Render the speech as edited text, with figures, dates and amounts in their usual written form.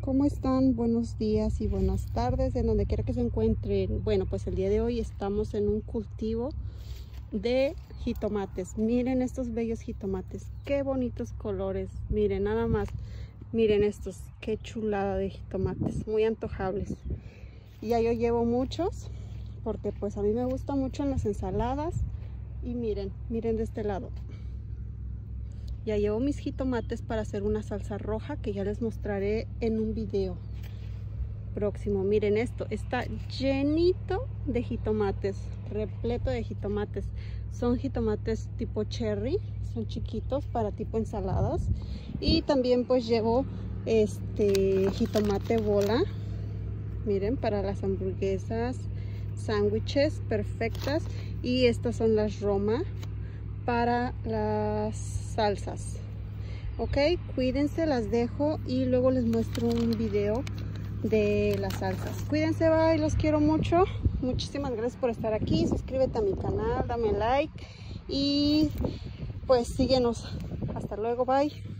¿Cómo están? Buenos días y buenas tardes, en donde quiera que se encuentren. Bueno, pues el día de hoy estamos en un cultivo de jitomates. Miren estos bellos jitomates, qué bonitos colores. Miren nada más, miren estos, qué chulada de jitomates, muy antojables. Y ya yo llevo muchos, porque pues a mí me gusta mucho en las ensaladas. Y miren de este lado. Ya llevo mis jitomates para hacer una salsa roja que ya les mostraré en un video próximo. Miren esto, está llenito de jitomates, repleto de jitomates. Son jitomates tipo cherry, son chiquitos para tipo ensaladas. Y también pues llevo jitomate bola. Miren, para las hamburguesas, sándwiches perfectas. Y estas son las Roma para las salsas. Ok, cuídense, las dejo y luego les muestro un video de las salsas. Cuídense, bye, los quiero mucho. Muchísimas gracias por estar aquí. Suscríbete a mi canal, dame like y pues síguenos. Hasta luego, bye.